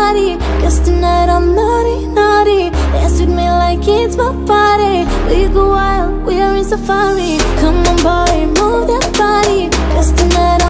body. Guess tonight I'm naughty, naughty. Dance with me like it's my party. We go wild, we are in safari.